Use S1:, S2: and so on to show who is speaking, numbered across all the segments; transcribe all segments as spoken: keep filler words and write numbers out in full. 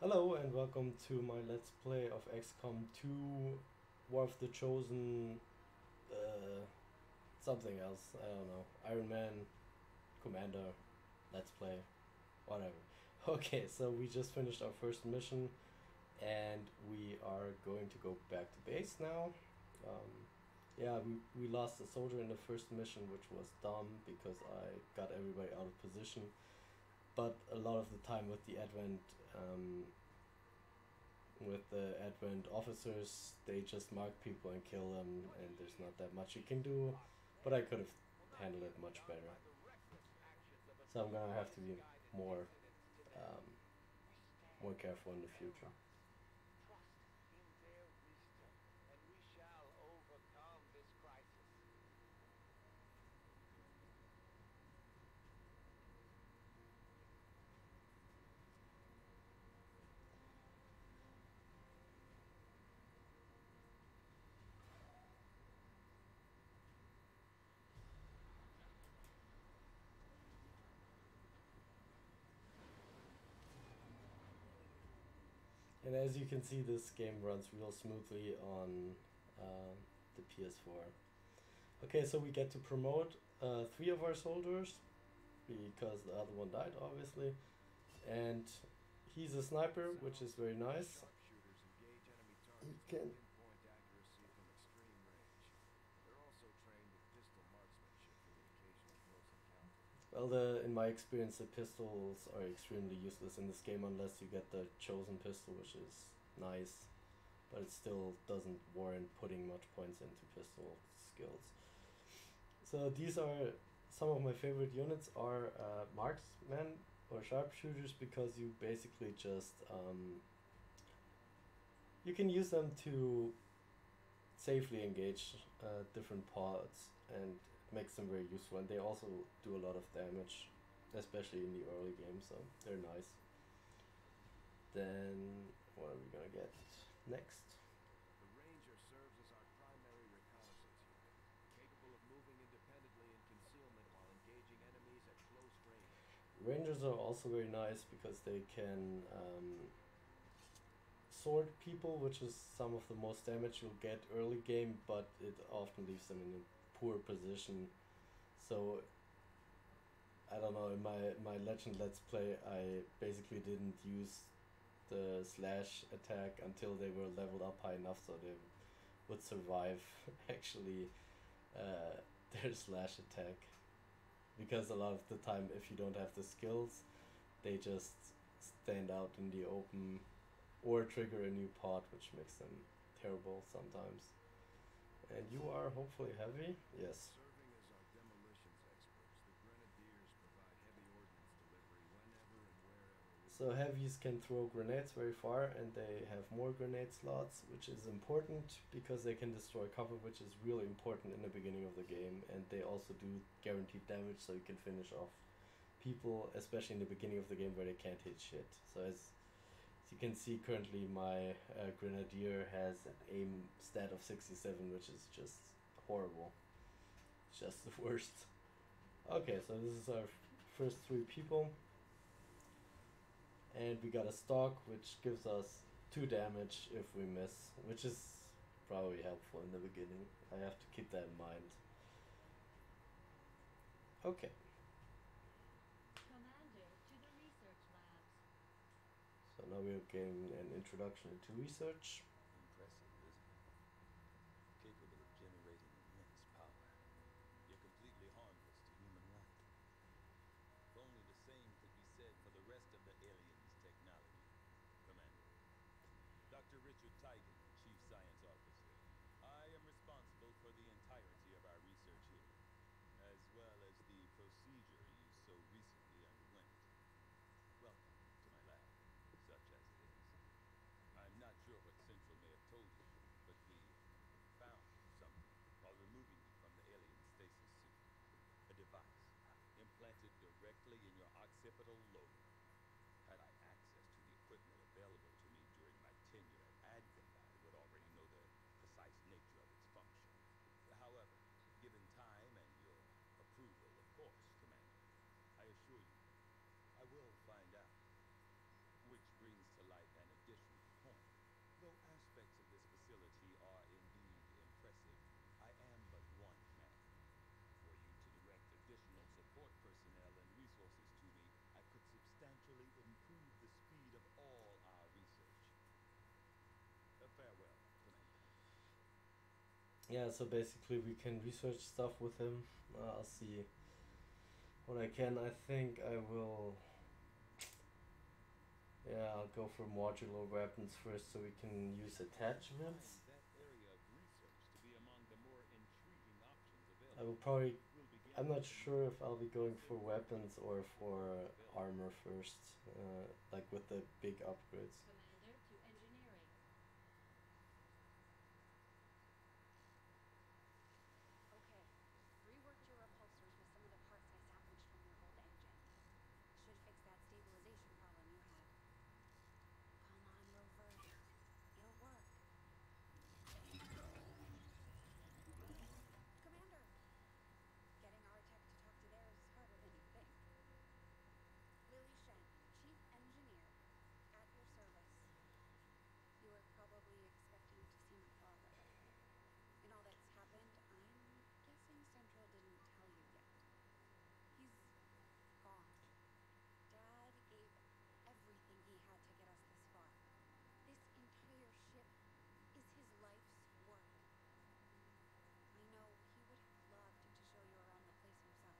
S1: Hello and welcome to my Let's Play of X COM two War of the Chosen, uh, something else, I don't know, Iron Man, Commander, Let's Play, whatever. Okay, so we just finished our first mission and we are going to go back to base now. Um, yeah, we, we lost a soldier in the first mission, which was dumb because I got everybody out of position. But a lot of the time with the Advent, um, with the Advent officers, they just mark people and kill them, and there's not that much you can do, but I could have handled it much better. So I'm gonna have to be more, um, more careful in the future. And as you can see, this game runs real smoothly on uh, the P S four. Okay, so we get to promote uh, three of our soldiers, because the other one died, obviously. And he's a sniper, which is very nice. He can... Well, the, in my experience, the pistols are extremely useless in this game unless you get the chosen pistol, which is nice, but it still doesn't warrant putting much points into pistol skills. So these are some of my favorite units are uh, marksmen or sharpshooters, because you basically just um, you can use them to safely engage uh, different parts, and it makes them very useful, and they also do a lot of damage, especially in the early game, so they're nice. Then what are we gonna get next?
S2: The Ranger serves as our primary reconnaissance unit, capable of moving independently in concealment while engaging enemies at close range.
S1: Rangers are also very nice because they can um, sword people, which is some of the most damage you'll get early game, but it often leaves them in a poor position. So I don't know, in my, my Legend Let's Play, I basically didn't use the slash attack until they were leveled up high enough so they would survive actually uh, their slash attack. Because a lot of the time, if you don't have the skills, they just stand out in the open or trigger a new pod, which makes them terrible sometimes. And you are hopefully heavy? Yes.
S2: Serving as our demolitions experts, the Grenadiers provide heavy ordnance delivery whenever and wherever we...
S1: So heavies can throw grenades very far, and they have more grenade slots, which is important because they can destroy cover, which is really important in the beginning of the game, and they also do guaranteed damage, so you can finish off people, especially in the beginning of the game where they can't hit shit. So as, as you can see, currently my uh, Grenadier has an aim stat of sixty-seven, which is just horrible. It's just the worst. Okay, so this is our first three people. And we got a stock, which gives us two damage if we miss, which is probably helpful in the beginning. I have to keep that in mind. Okay.
S3: Commander, to the research labs.
S1: So now we're getting an introduction to research.
S4: Impressive, isn't it? Capable of generating immense power, yet completely harmless to human life. If only the same could be said for the rest of the aliens' technology. Commander. Doctor Richard Tigan, Chief Science Officer. I am responsible for the entirety of our research here, as well as the procedure you so recently underwent. Welcome to my lab, such as it is. I'm not sure what Central may have told you, but we found something while removing you from the alien stasis suit. A device implanted directly in your occipital lobe. Had I access to the equipment available to me during my tenure at Advent, I would already know the precise nature of its function. However, given time and your approval, of course, Commander, I assure you, I will find out. Which brings to light an
S1: yeah, so basically we can research stuff with him. Uh, I'll see what I can. I think I will. Yeah, I'll go for modular weapons first, so we can use attachments.
S4: Find that area of research to be among the more intriguing options
S1: I will
S4: available.
S1: probably.
S4: We'll begin
S1: I'm
S4: with
S1: not
S4: the
S1: sure if I'll be
S4: most
S1: going for
S4: considerable
S1: weapons
S4: portion
S1: or
S4: of the
S1: for
S4: available.
S1: armor first, uh, like with the big upgrades.
S3: Commander to engineering.
S5: Okay. Reworked your repulsors with some of the parts I salvaged from your old engine. Should fix that stabilization problem you had. Come on, Rover. It'll work. Commander! Getting our tech to talk to theirs is harder than you think. Lily Shen, Chief Engineer, at your service. You were probably expecting to see my father. In all that's happened, I'm guessing Central didn't tell you yet. He's gone. Dad gave everything he had to get us this far. This entire ship is his life's work. I know he would have loved to show you around the place himself.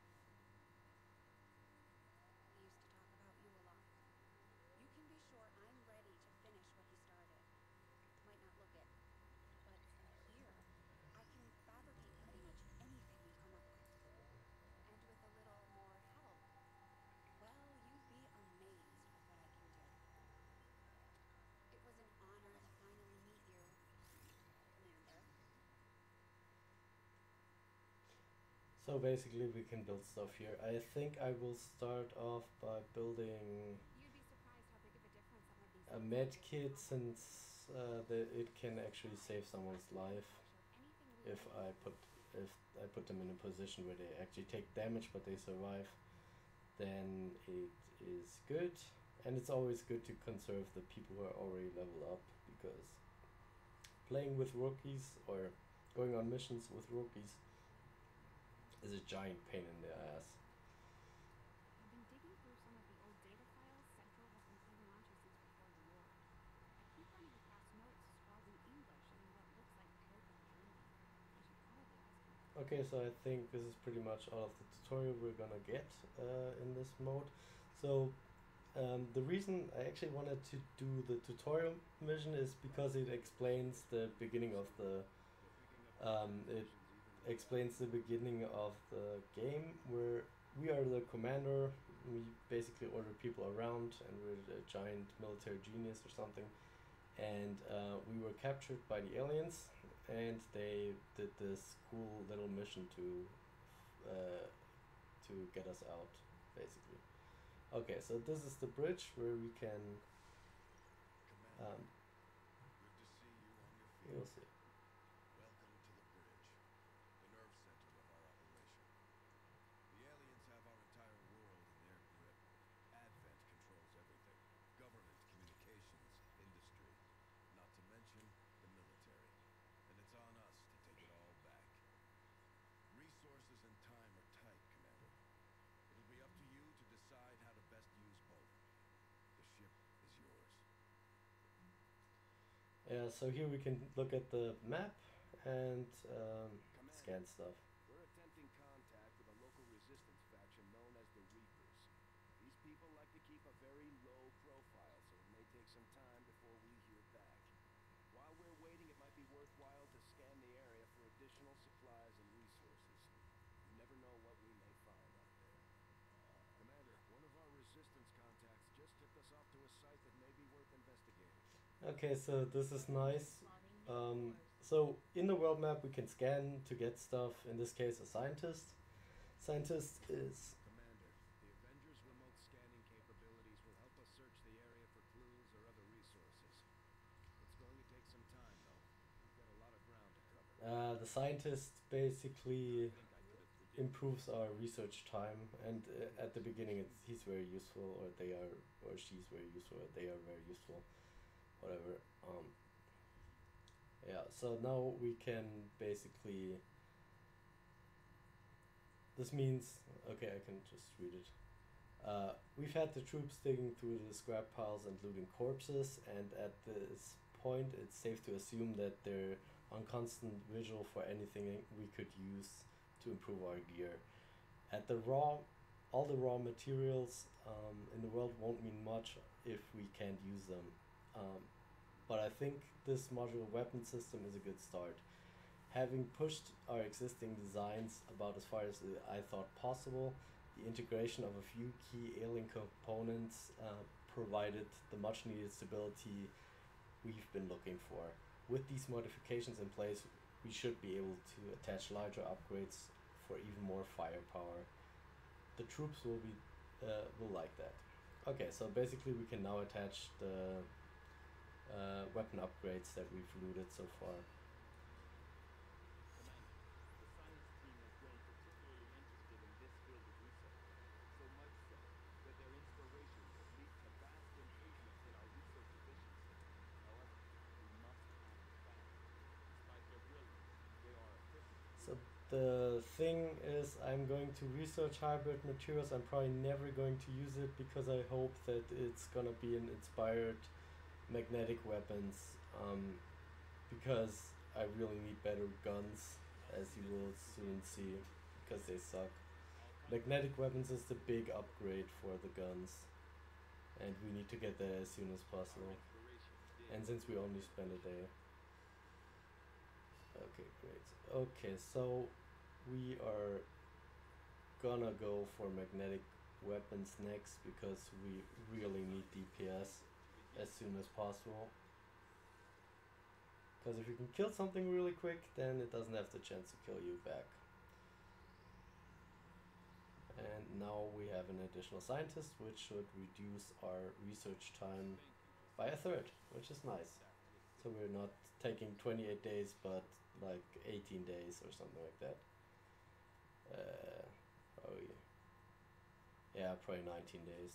S5: He used to talk about you a lot. You can be sure I'm ready to finish what he started. Might not look it, but from here, I can fabricate pretty much anything we come up with. And with a little more help, well, you'd be amazed with what I can do. It was an honor to finally meet you, Commander.
S1: So basically, we can build stuff here. I think I will start off by building
S5: You'd be surprised how big of a difference some of these
S1: a
S5: things
S1: med
S5: make.
S1: kit, since uh, the, it can actually save someone's life if I put if I put them in a position where they actually take damage but they survive. Then it is good, and it's always good to conserve the people who are already leveled up, because playing with rookies or going on missions with rookies is a giant pain in the ass.
S5: I've been digging through some of the old data files Central has been holding onto since before the war. I keep running across notes scrawled in English and in what looks like paragraph German. I should probably ask him.
S1: Okay, so I think this is pretty much all of the tutorial we're gonna get uh, in this mode. So um, the reason I actually wanted to do the tutorial mission is because it explains the beginning of the um, it explains the beginning of the game, where we are the commander. We basically order people around, and we're a giant military genius or something. And uh, we were captured by the aliens, and they did this cool little mission to uh, to get us out, basically. Okay, so this is the bridge where we can.
S2: Commander,
S1: Um,
S2: good to see you on your feet.
S1: you'll see.
S2: Welcome to the bridge, the nerve center of our operation. The aliens have our entire world in their grip. Advent controls everything. Government, communications, industry. Not to mention the military. And it's on us to take it all back. Resources and time are tight, Commander. It'll be up to you to decide how to best use both. The ship is yours.
S1: Yeah, so here we can look at the map and um, scan
S2: Commander,
S1: stuff.
S2: we're attempting contact with a local resistance faction known as the Reapers. These people like to keep a very low profile, so it may take some time before we hear back. While we're waiting, it might be worthwhile to scan the area for additional supplies and resources. You never know what we may find out there. Commander, one of our resistance contacts just tipped us off to a site that may be worth investigating.
S1: Okay, so this is nice.
S3: Spawning new
S1: Um,
S3: cores.
S1: so in the world map we can scan to get stuff. In this case, a scientist. Scientist is
S2: Commander, the Avengers' remote scanning capabilities will help us search the area for clues or other resources. It's going to take some time, though. We've got a lot of ground to cover.
S1: uh, the scientist basically
S4: I think I could have predicted
S1: improves our research time, and uh, at the beginning it's he's very useful, or they are, or she's very useful, or they are very useful, whatever. Um, yeah, so now we can basically. This means, okay, I can just read it. Uh, we've had the troops digging through the scrap piles and looting corpses, and at this point, it's safe to assume that they're on constant visual for anything we could use to improve our gear. At the raw, all the raw materials um, in the world won't mean much if we can't use them. Um, but I think this modular weapon system is a good start. Having pushed our existing designs about as far as uh, I thought possible, the integration of a few key alien components uh, provided the much needed stability we've been looking for. With these modifications in place, we should be able to attach larger upgrades for even more firepower. The troops will be uh, will like that. Okay, so basically we can now attach the uh, weapon upgrades that we've looted so far.
S4: Commander, the science team has grown particularly interested in this field of research, so much so that their inspirations have lead to vast improvements in our research efficiency. However, we must act fast. Despite their brilliance, they are efficient.
S1: So the thing is, I'm going to research hybrid materials. I'm probably never going to use it because I hope that it's gonna be an inspired magnetic weapons. Um, because I really need better guns, as you will soon see, because they suck. Magnetic weapons is the big upgrade for the guns, and we need to get there as soon as possible. And since we only spent a day. Okay, great. Okay, so we are gonna go for magnetic weapons next because we really need D P S as soon as possible. Because if you can kill something really quick, then it doesn't have the chance to kill you back. And now we have an additional scientist, which should reduce our research time by a third, which is nice. So we're not taking twenty-eight days, but like eighteen days or something like that. Uh, probably, yeah, probably nineteen days.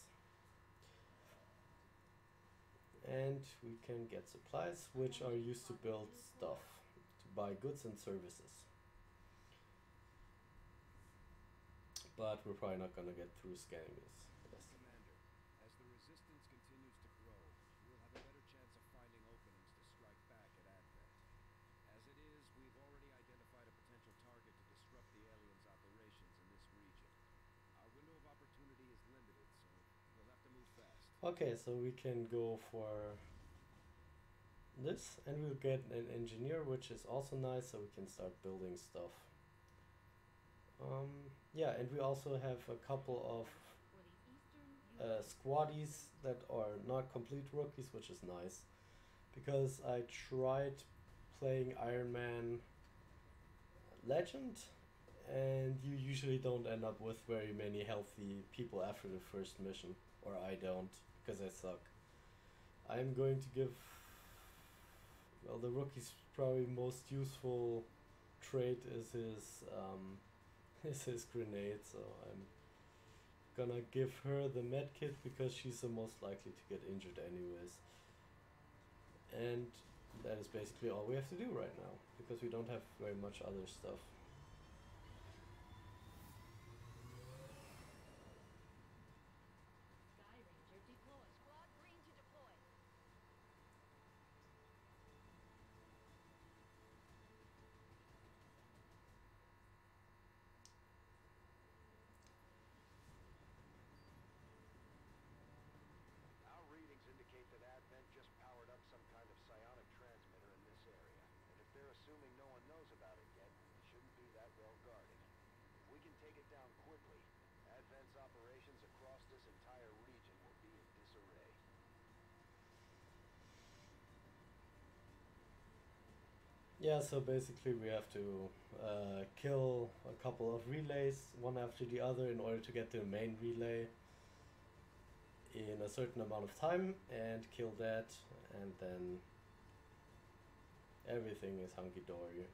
S1: And we can get supplies, which are used to build stuff, to buy goods and services. But we're probably not gonna get through scanning this. Yes.
S2: Commander, as the resistance continues to grow, we'll have a better chance of finding openings to strike back at Advent. As it is, we've already identified a potential target to disrupt the aliens' operations in this region. Our window of opportunity is limited, so we'll have to move fast.
S1: Okay, so we can go for this, and we'll get an engineer, which is also nice, so we can start building stuff. Um, yeah, and we also have a couple of
S3: For the Eastern
S1: uh, squaddies that are not complete rookies, which is nice. Because I tried playing Iron Man Legend, and you usually don't end up with very many healthy people after the first mission. Or I don't, because I suck. I'm going to give... Well, the rookie's probably most useful trait is his... Um, is his grenade, so I'm gonna give her the med kit because she's the most likely to get injured anyways. And that is basically all we have to do right now, because we don't have very much other stuff.
S3: Sky Ranger deployed.
S5: Squad green to deploy.
S2: Our readings indicate that Advent just powered up some kind of psionic transmitter in this area. And if they're assuming no one knows about it yet, it shouldn't be that well guarded. If we can take it down quickly, Advent's operations across this entire region will be in disarray.
S1: Yeah, so basically we have to uh, kill a couple of relays, one after the other, in order to get to the main relay in a certain amount of time, and kill that, and then everything is hunky-dory.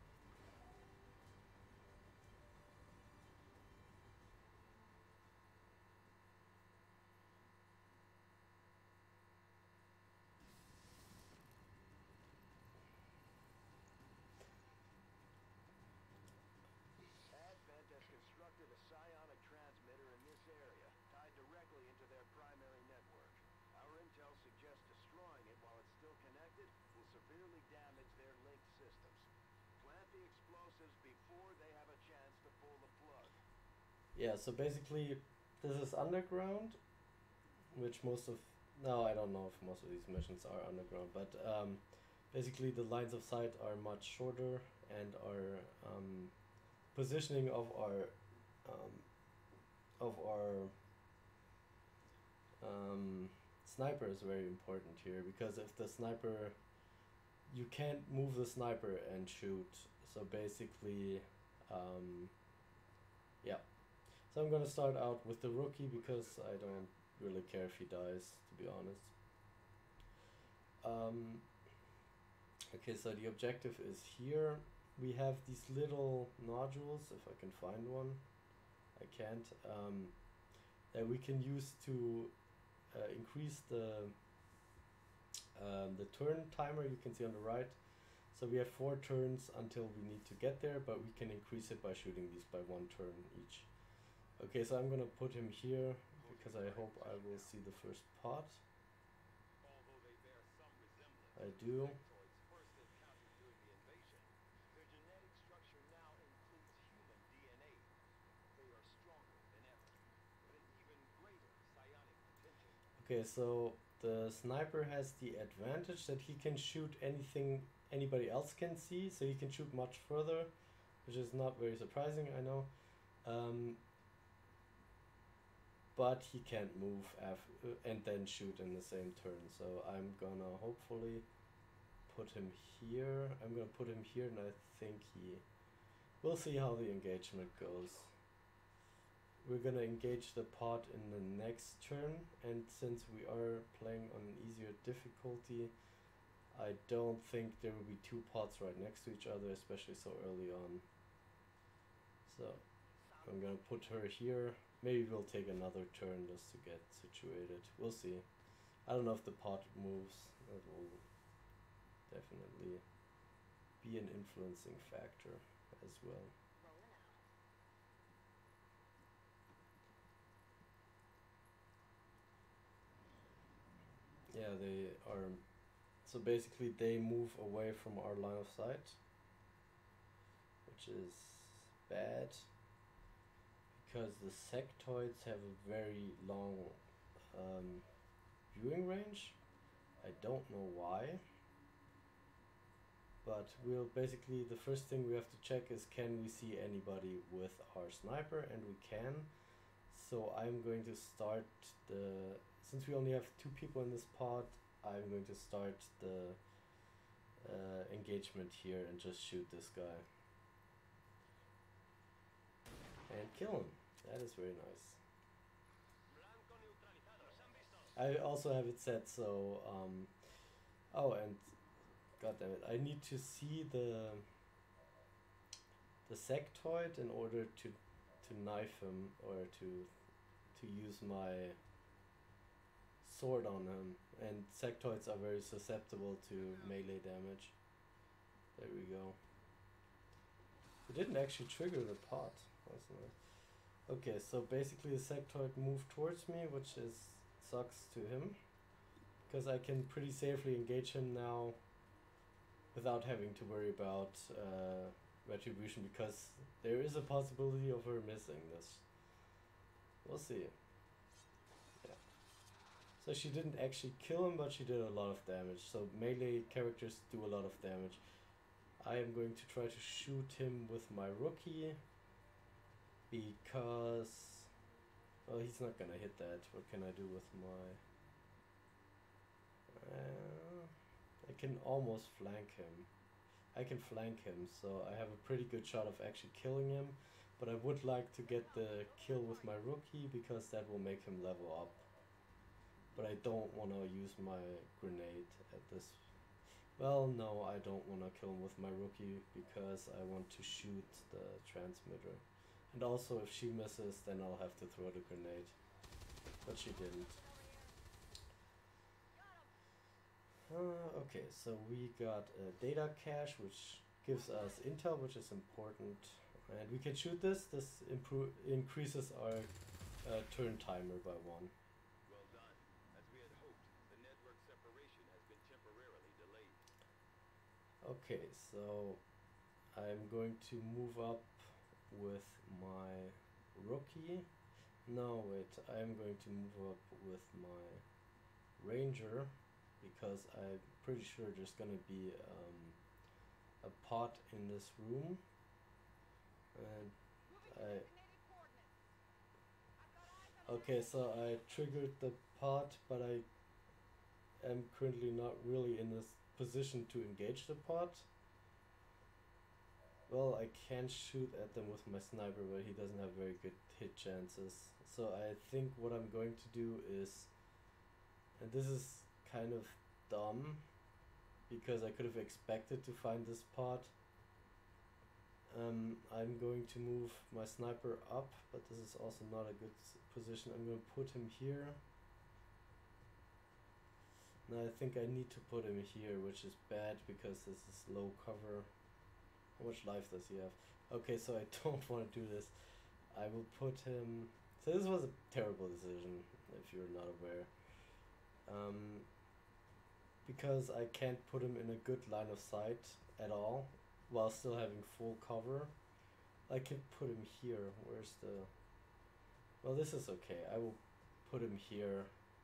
S2: Advent has constructed a psionic transmitter in this area, tied directly into their primary network. Our intel suggests destroying it while it's still connected will severely damage their linked systems. the explosives before they have a chance to pull the plug.
S1: Yeah, so basically this is underground, which most of, no, I don't know if most of these missions are underground, but um, basically the lines of sight are much shorter, and our um, positioning of our um, of our um, sniper is very important here, because if the sniper, you can't move the sniper and shoot, so basically um, yeah. So I'm gonna start out with the rookie because I don't really care if he dies, to be honest. Um, okay, so the objective is here. We have these little nodules, if I can find one. I can't. Um, that we can use to uh, increase the um, the turn timer. You can see on the right. So we have four turns until we need to get there, but we can increase it by shooting these by one turn each. Okay, so I'm gonna put him here because I hope I will see the first pot.
S4: Although they bear some resemblance
S1: I
S4: to
S1: do.
S4: sectoids first encountered during the invasion, their genetic structure now includes human D N A. They are stronger than ever, with an even greater psionic potential.
S1: Okay, so the sniper has the advantage that he can shoot anything anybody else can see, so he can shoot much further, which is not very surprising, I know. Um, but he can't move af- uh, and then shoot in the same turn, so I'm gonna hopefully put him here. I'm gonna put him here, and I think he... We'll see how the engagement goes. We're gonna engage the pod in the next turn, and since we are playing on an easier difficulty, I don't think there will be two pods right next to each other, especially so early on. So I'm gonna put her here. Maybe we'll take another turn just to get situated. We'll see. I don't know if the pod moves. That will definitely be an influencing factor as well.
S3: Rolling out.
S1: Yeah, they are. So basically, they move away from our line of sight, which is bad because the sectoids have a very long um, viewing range. I don't know why, but we'll basically, the first thing we have to check is, can we see anybody with our sniper, and we can. So I'm going to start the, since we only have two people in this pod, I'm going to start the uh, engagement here and just shoot this guy. And kill him. That is very nice. I also have it set so, um, oh, and god damn it, I need to see the the sectoid in order to to knife him, or to to use my sword on him, and sectoids are very susceptible to melee damage. There we go. It didn't actually trigger the pot. That's nice. Okay, so basically the sectoid moved towards me, which is sucks to him, because I can pretty safely engage him now without having to worry about uh, retribution, because there is a possibility of her missing this. We'll see. Yeah. So she didn't actually kill him, but she did a lot of damage. So melee characters do a lot of damage. I am going to try to shoot him with my rookie, because, well, he's not gonna hit that. What can I do with my... Uh, I can almost flank him. I can flank him, so I have a pretty good shot of actually killing him. But I would like to get the kill with my rookie, because that will make him level up. But I don't want to use my grenade at this. Well, no, I don't want to kill him with my rookie, because I want to shoot the transmitter. And also, if she misses, then I'll have to throw the grenade. But she didn't. Uh, okay, so we got a data cache, which gives us intel, which is important. And we can shoot this. This improve increases our uh, turn timer by one.
S4: Well done. As we had hoped, the network separation has been temporarily delayed.
S1: Okay, so I'm going to move up with my rookie. No, wait, I'm going to move up with my ranger because I'm pretty sure there's gonna be um, a pot in this room. And I okay, so I triggered the pot, but I am currently not really in this position to engage the pot. Well, I can shoot at them with my sniper, but he doesn't have very good hit chances. So I think what I'm going to do is, and this is kind of dumb, because I could have expected to find this pot. Um, I'm going to move my sniper up, but this is also not a good position. I'm going to put him here. Now I think I need to put him here, which is bad because this is low cover. How much life does he have? Okay, so I don't want to do this. I will put him... So this was a terrible decision, if you're not aware. Um, because I can't put him in a good line of sight at all, while still having full cover. I can put him here. Where's the... Well, this is okay. I will put him here.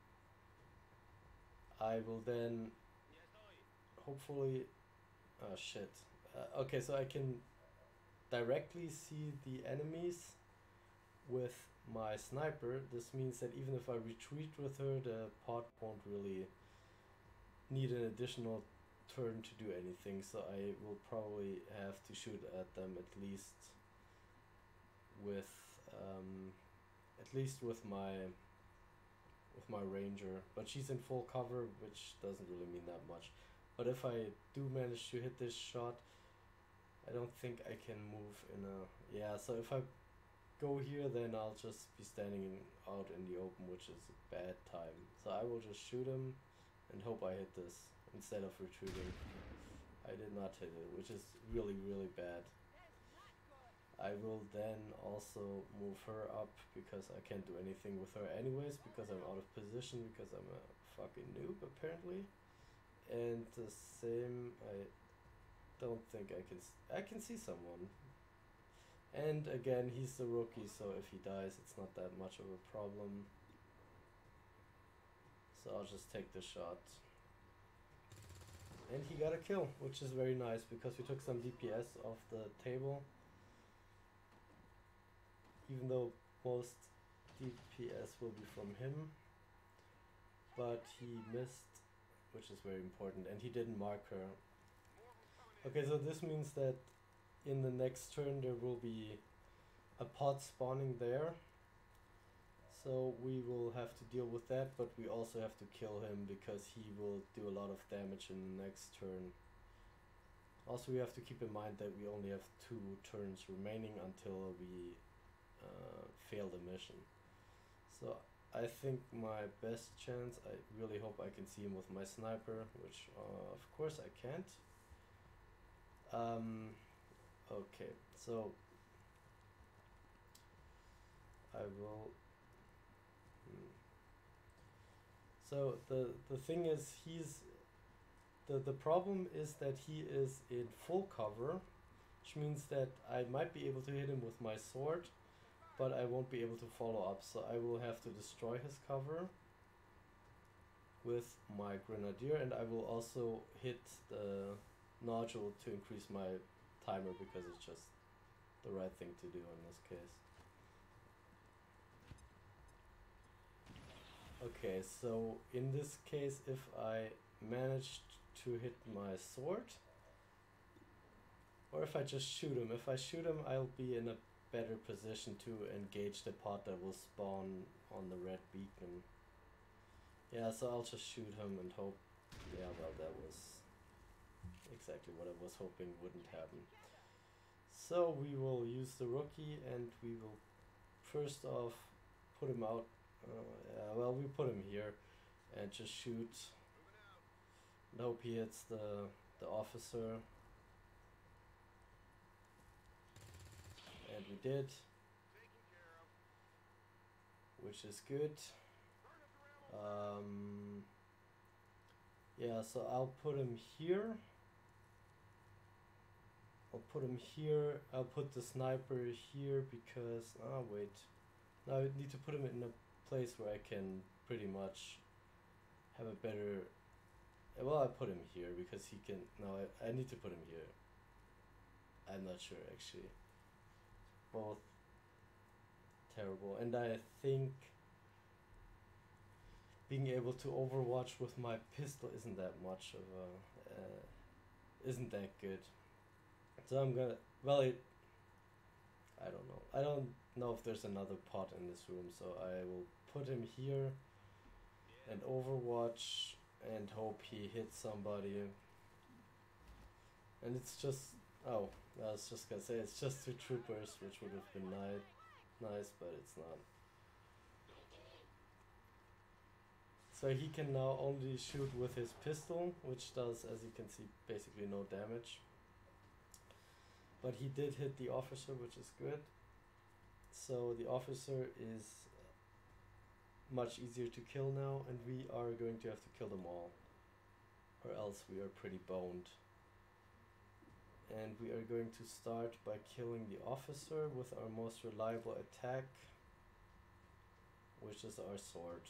S1: I will then hopefully... Oh shit. Uh, okay, so I can directly see the enemies with my sniper. This means that even if I retreat with her, the pot won't really need an additional turn to do anything, so I will probably have to shoot at them at least with um, at least with my with my ranger, but she's in full cover, which doesn't really mean that much. But if I do manage to hit this shot, I don't think I can move in a... Yeah, so if I go here, then I'll just be standing in, out in the open, which is a bad time. So I will just shoot him and hope I hit this instead of retreating. I did not hit it, which is really, really bad. I will then also move her up because I can't do anything with her anyways, because I'm out of position, because I'm a fucking noob apparently. And the same, I don't think I can... S I can see someone. And again, he's the rookie, so if he dies, it's not that much of a problem. So I'll just take the shot. And he got a kill, which is very nice, because we took some D P S off the table. Even though most D P S will be from him. But he missed, which is very important, and he didn't mark her. Okay, so this means that in the next turn there will be a pod spawning there. So we will have to deal with that, but we also have to kill him because he will do a lot of damage in the next turn. Also, we have to keep in mind that we only have two turns remaining until we uh, fail the mission. So I think my best chance, I really hope I can see him with my sniper, which uh, of course I can't. Um, okay, so I will... Hmm. So the, the thing is, he's... The, the problem is that he is in full cover, which means that I might be able to hit him with my sword, but I won't be able to follow up, so I will have to destroy his cover with my grenadier, and I will also hit the nodule to increase my timer because it's just the right thing to do in this case. Okay, so in this case, if I managed to hit my sword, or if I just shoot him, if I shoot him, I'll be in a better position to engage the pod that will spawn on the red beacon. Yeah, so I'll just shoot him and hope... Yeah, well, that was exactly what I was hoping wouldn't happen. So we will use the rookie and we will first off put him out. Uh, yeah, well, we put him here and just shoot. And hope he hits the, the officer. And we did. Which is good. Um, yeah, so I'll put him here. I'll put him here. I'll put the sniper here because ah wait. Now I need to put him in a place where I can pretty much have a better. Well, I put him here because he can. No, I I need to put him here. I'm not sure actually. Both terrible, and I think being able to overwatch with my pistol isn't that much of a uh, isn't that good. So I'm gonna well it I don't know. I don't know if there's another pot in this room, so I will put him here and overwatch and hope he hits somebody. And it's just oh, I was just gonna say it's just two troopers, which would have been nice nice, but it's not. So he can now only shoot with his pistol, which does, as you can see, basically no damage. But he did hit the officer, which is good. So the officer is much easier to kill now, and we are going to have to kill them all, or else we are pretty boned. And we are going to start by killing the officer with our most reliable attack, which is our sword.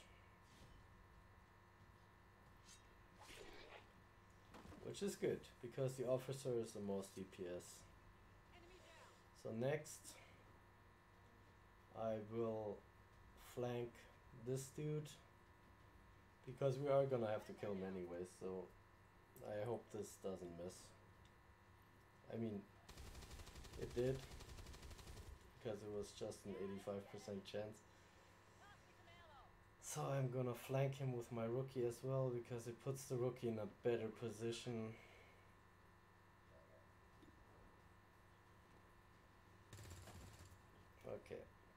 S1: Which is good, because the officer is the most D P S. So next, I will flank this dude, because we are gonna have to kill him anyway, so I hope this doesn't miss. I mean, it did, because it was just an eighty-five percent chance. So I'm gonna flank him with my rookie as well, because it puts the rookie in a better position. Okay.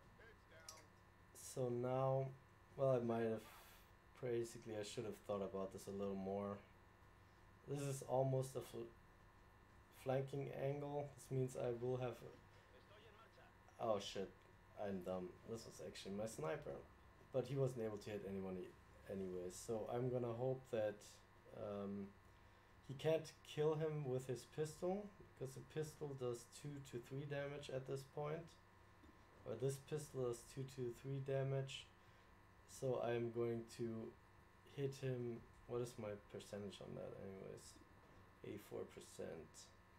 S1: So now, well, I might have, basically I should have thought about this a little more. This is almost a fl flanking angle. This means I will have, oh shit, I'm dumb. This was actually my sniper. But he wasn't able to hit anyone anyway, so I'm gonna hope that um, he can't kill him with his pistol, because the pistol does two to three damage at this point, or this pistol does two to three damage. So I'm going to hit him. What is my percentage on that, anyways? eighty-four percent.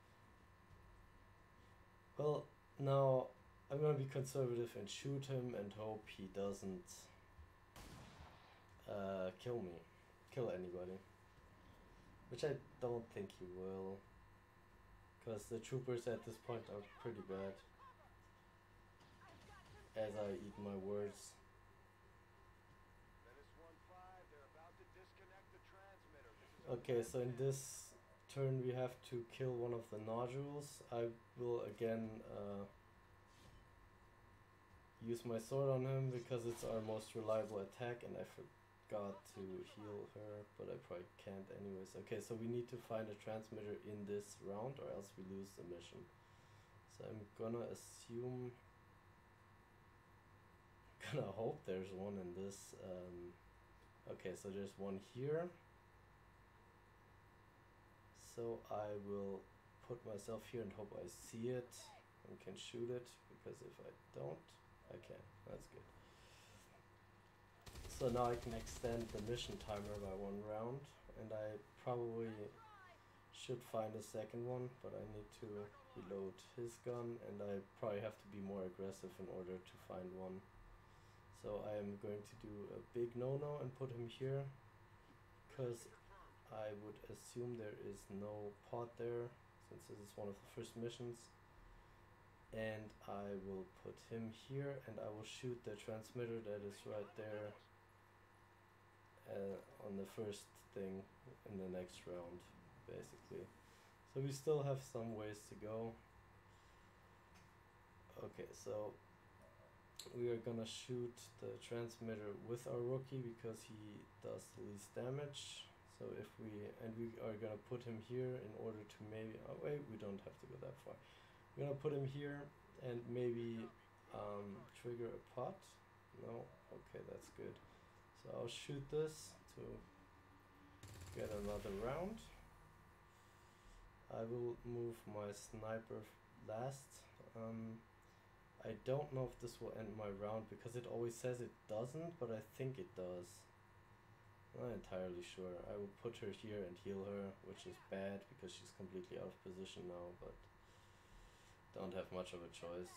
S1: Well, now I'm gonna be conservative and shoot him and hope he doesn't Uh, kill me, kill anybody, which I don't think he will, because the troopers at this point are pretty bad, as I eat my words. Okay, so in this turn we have to kill one of the nodules. I will again uh, use my sword on him, because it's our most reliable attack, and I forgot Got to heal her, but I probably can't anyways. Okay, so we need to find a transmitter in this round, or else we lose the mission. So I'm gonna assume, gonna hope there's one in this. Um, okay, so there's one here. So I will put myself here and hope I see it and can shoot it, because if I don't, I can. That's good. So now I can extend the mission timer by one round, and I probably should find a second one, but I need to reload his gun, and I probably have to be more aggressive in order to find one. So I am going to do a big no-no and put him here, because I would assume there is no pod there, since this is one of the first missions. And I will put him here, and I will shoot the transmitter that is right there. Uh, on the first thing in the next round, basically. So we still have some ways to go. Okay, so we are gonna shoot the transmitter with our rookie, because he does the least damage. So if we, and we are gonna put him here in order to maybe, oh wait, we don't have to go that far. We're gonna put him here and maybe um, trigger a pot. No, okay, that's good. So I'll shoot this to get another round. I will move my sniper last. Um, I don't know if this will end my round because it always says it doesn't, but I think it does. I'm not entirely sure. I will put her here and heal her, which is bad because she's completely out of position now, but don't have much of a choice.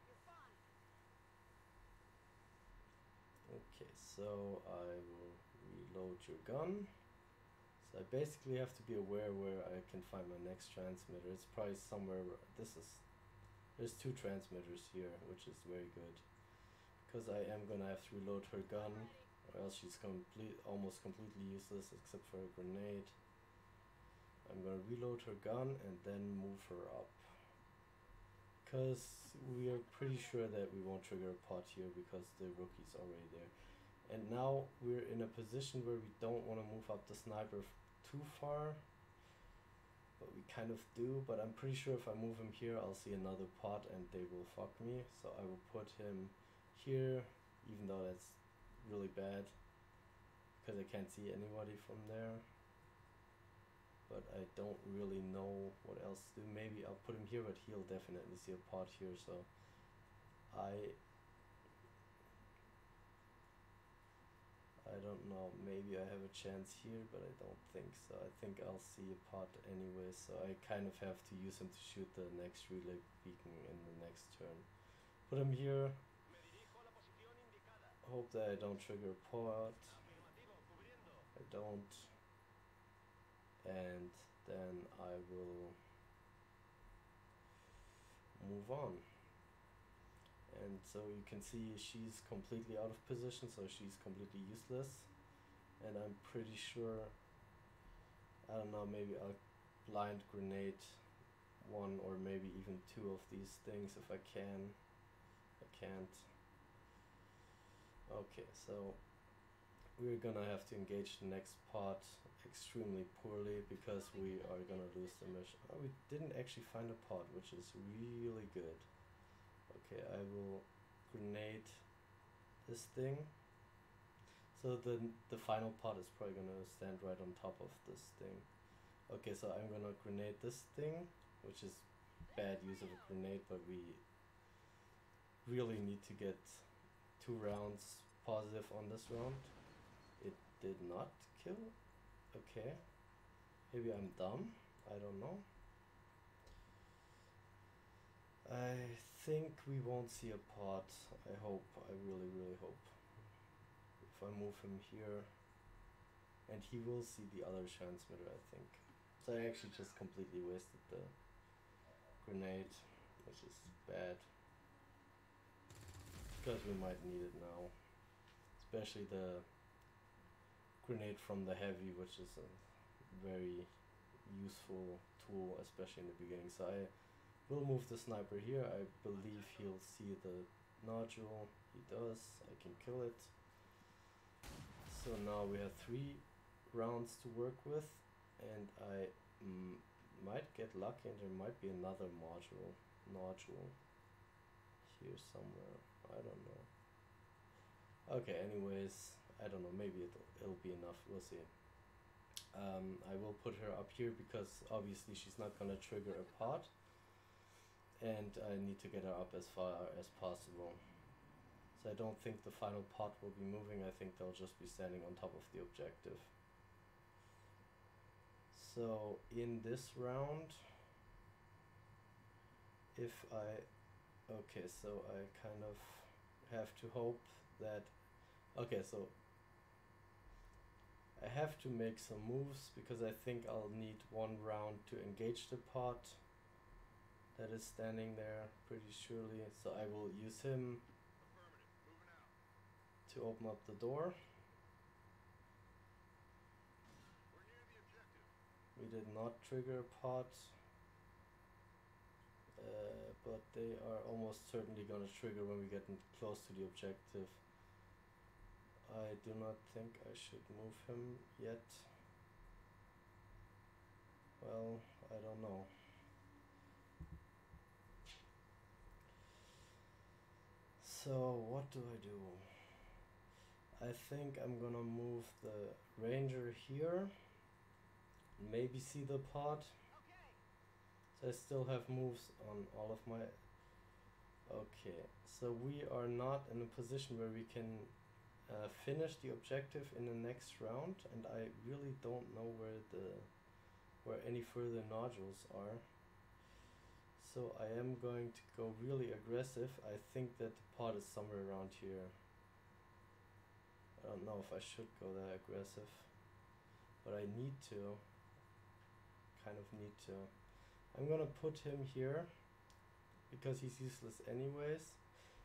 S1: Okay, so I will reload your gun. So I basically have to be aware where I can find my next transmitter. It's probably somewhere. This is. There's two transmitters here, which is very good. Because I am gonna have to reload her gun, or else she's complete, almost completely useless except for a grenade. I'm gonna reload her gun and then move her up. Because we are pretty sure that we won't trigger a pot here because the rookie's already there. And now we're in a position where we don't want to move up the sniper too far. But we kind of do, but I'm pretty sure if I move him here, I'll see another pot and they will fuck me. So I will put him here, even though that's really bad, because I can't see anybody from there. But I don't really know what else to do. Maybe I'll put him here, but he'll definitely see a pot here, so I... I don't know, maybe I have a chance here, but I don't think so. I think I'll see a pot anyway, so I kind of have to use him to shoot the next relay beacon in the next turn. Put him here. Hope that I don't trigger a pot. I don't. And then I will move on. And so you can see she's completely out of position, so she's completely useless. And I'm pretty sure, I don't know, maybe I'll blind grenade one or maybe even two of these things if I can. I can't. Okay, so we're gonna have to engage the next pot extremely poorly because we are gonna lose the mission. Oh, we didn't actually find a pot, which is really good. Okay, I will grenade this thing. So the the final pot is probably gonna stand right on top of this thing. Okay, so I'm gonna grenade this thing, which is bad use of a grenade, but we really need to get two rounds positive on this round. It did not kill. Okay, maybe I'm dumb. I don't know. I think we won't see a pot. I hope. I really, really hope. If I move him here, and he will see the other transmitter, I think. So I actually just completely wasted the grenade, which is bad. Because we might need it now. Especially the grenade from the heavy, which is a very useful tool, especially in the beginning. So I will move the sniper here. I believe he'll see the nodule. He does. I can kill it. So now we have three rounds to work with, and I mm, might get lucky and there might be another module nodule here somewhere. I don't know. Okay, anyways, I don't know, maybe it'll, it'll be enough, we'll see. Um, I will put her up here because obviously she's not gonna trigger a pot, and I need to get her up as far as possible. So I don't think the final pot will be moving. I think they'll just be standing on top of the objective. So in this round, if I, okay, so I kind of have to hope that, okay, so I have to make some moves because I think I'll need one round to engage the pot that is standing there pretty surely. So I will use him to open up the door. We did not trigger a pot, uh, but they are almost certainly going to trigger when we get in close to the objective. I do not think I should move him yet. Well, I don't know. So what do I do? I think I'm gonna move the ranger here. Maybe see the pot. So I still have moves on all of my... Okay, so we are not in a position where we can uh, finish the objective in the next round, and I really don't know where the where any further nodules are. So I am going to go really aggressive. I think that the pot is somewhere around here. I don't know if I should go that aggressive, but I need to. Kind of need to. I'm gonna put him here because he's useless anyways.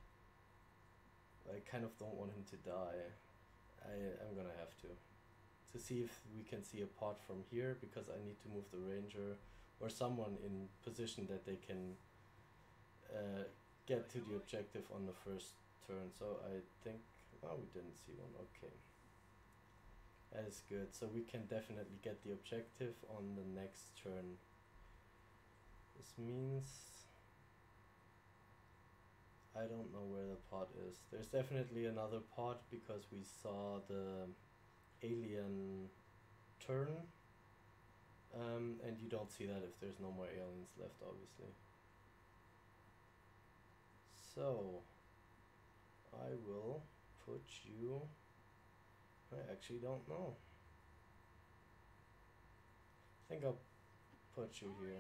S1: I kind of don't want him to die. I am gonna have to. To see if we can see a pot from here, because I need to move the ranger or someone in position that they can uh, get to the objective on the first turn. So I think, oh, we didn't see one. Okay, that is good. So we can definitely get the objective on the next turn. This means I don't know where the pot is. There's definitely another pot because we saw the alien turn. Um, and you don't see that if there's no more aliens left, obviously. So, I will put you... I actually don't know. I think I'll put you here.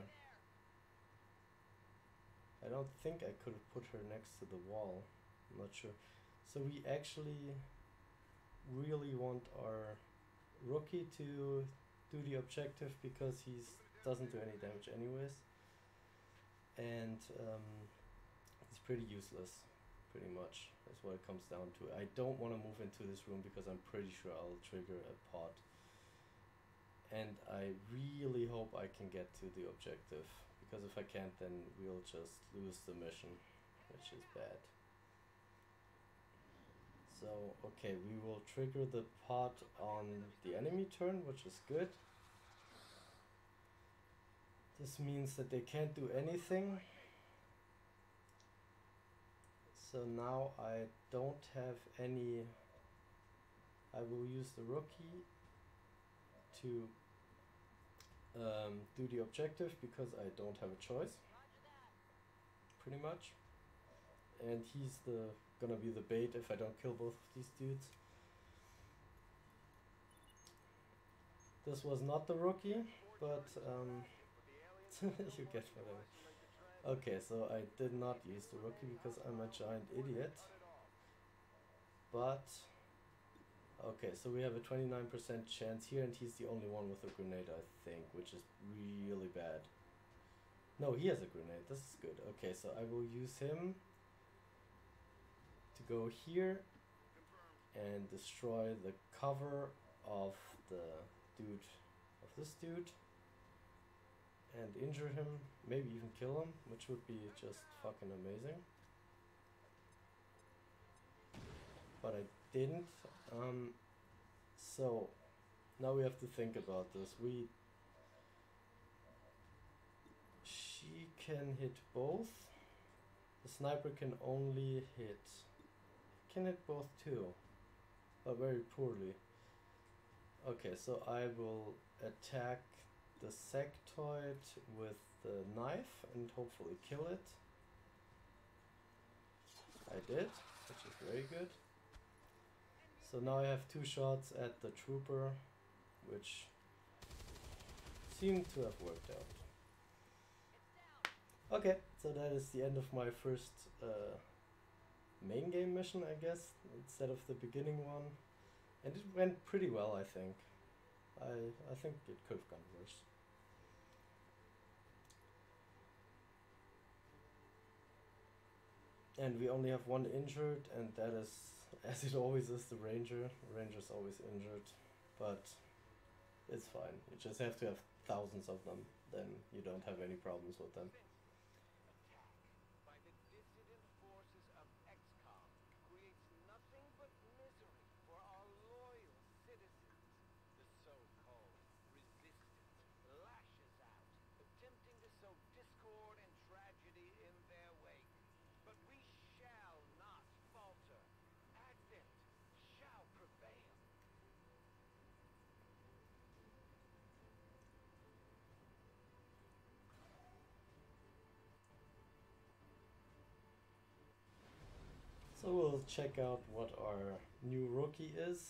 S1: I don't think I could have put her next to the wall. I'm not sure. So we actually really want our rookie to do the objective because he doesn't do any damage anyways, and um, it's pretty useless, pretty much. That's what it comes down to. I don't want to move into this room because I'm pretty sure I'll trigger a pot, and I really hope I can get to the objective, because if I can't, then we'll just lose the mission, which is bad. So, okay, we will trigger the pot on the enemy turn, which is good. This means that they can't do anything. So now I don't have any... I will use the rookie to um, do the objective because I don't have a choice. Pretty much. And he's the gonna be the bait if I don't kill both of these dudes. This was not the rookie, but um, you get whatever. Okay, so I did not use the rookie because I'm a giant idiot. But okay, so we have a twenty-nine percent chance here, and he's the only one with a grenade, I think, which is really bad. No, he has a grenade. This is good. Okay, so I will use him to go here and destroy the cover of the dude, of this dude, and injure him, maybe even kill him, which would be just fucking amazing. But I didn't. Um, so now we have to think about this. We she can hit both. The sniper can only hit. Can hit both too, but very poorly. Okay, so I will attack the sectoid with the knife and hopefully kill it. I did, which is very good. So now I have two shots at the trooper, which seem to have worked out. Okay, so that is the end of my first uh, main game mission, I guess, instead of the beginning one. And it went pretty well, I think. I, I think it could have gone worse. And we only have one injured, and that is, as it always is, the ranger. The ranger's always injured, but it's fine. You just have to have thousands of them, then you don't have any problems with them.
S6: By the dissident forces of X COM creates nothing but misery for our loyal citizens. The so-called resistance lashes out, attempting to sow discord and tragedy in their wake. But we shall not falter. Advent shall prevail.
S1: check out what our new rookie is,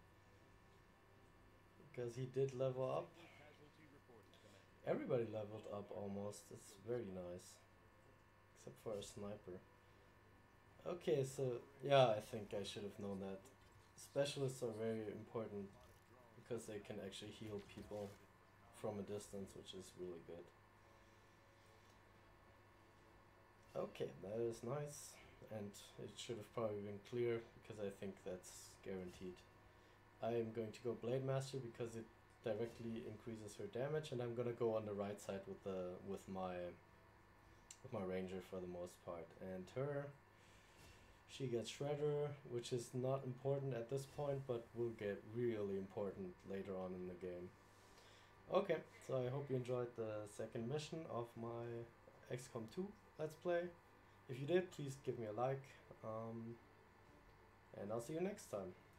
S1: because he did level up.
S2: Casualty reported, Commander.
S1: Everybody leveled up almost. It's very nice, except for a sniper. Okay, so yeah, I think I should have known that. Specialists are very important because they can actually heal people from a distance, which is really good. Okay, that is nice, and it should have probably been clear because I think that's guaranteed. I am going to go Blade Master because it directly increases her damage, and I'm gonna go on the right side with the with my with my ranger for the most part. And her, she gets Shredder, which is not important at this point, but will get really important later on in the game. Okay, so I hope you enjoyed the second mission of my X COM two Let's Play. If you did, please give me a like, um, and I'll see you next time.